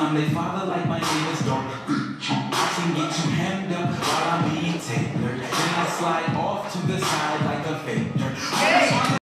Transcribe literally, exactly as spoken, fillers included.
time they father like my name is Dark. I can get you hemmed up while I'm being tailored. Then I slide off to the side like a faker.